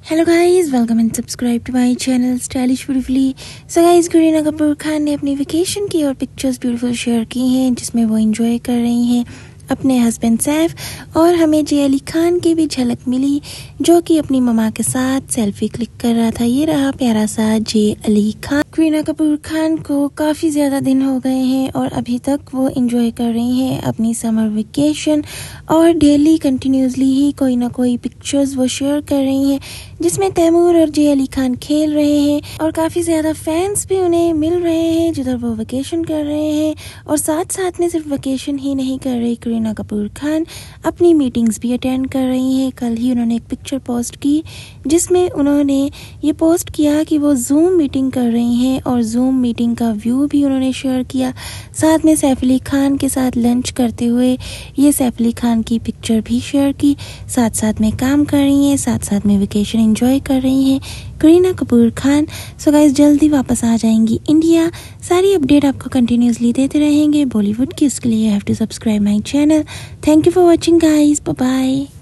Hello guys, welcome and subscribe to my channel stylish beautifully. So guys, Kareena Kapoor Khan ने अपनी vacation की और pictures beautiful share की हैं जिसमें वो एंजॉय कर रही हैं अपने हस्बैंड सैफ। और हमें जे अली खान की भी झलक मिली जो कि अपनी ममा के साथ सेल्फी क्लिक कर रहा था। ये रहा प्यारा सा जे अली खान। करीना कपूर खान को काफ़ी ज़्यादा दिन हो गए हैं और अभी तक वो एंजॉय कर रही हैं अपनी समर वेकेशन और डेली कंटिन्यूसली ही कोई ना कोई पिक्चर्स वो शेयर कर रही हैं जिसमें तैमूर और जे अली खान खेल रहे हैं और काफ़ी ज़्यादा फैंस भी उन्हें मिल रहे हैं जिधर वो वेकेशन कर रहे हैं। और साथ साथ में सिर्फ वेकेशन ही नहीं कर रही करीना कपूर खान, अपनी मीटिंग्स भी अटेंड कर रही हैं। कल ही उन्होंने एक पिक्चर पोस्ट की जिसमें उन्होंने ये पोस्ट किया कि वो जूम मीटिंग कर रही हैं और जूम मीटिंग का व्यू भी उन्होंने शेयर किया। साथ में सैफ अली खान के साथ लंच करते हुए ये सैफ अली खान की पिक्चर भी शेयर की। साथ साथ में काम कर रही हैं, साथ साथ में वेकेशन एंजॉय कर रही हैं करीना कपूर खान। सो गाइस, जल्दी वापस आ जाएंगी इंडिया। सारी अपडेट आपको कंटिन्यूसली देते रहेंगे बॉलीवुड की। इसके लिए you have to subscribe my channel. Thank you for watching guys, bye bye.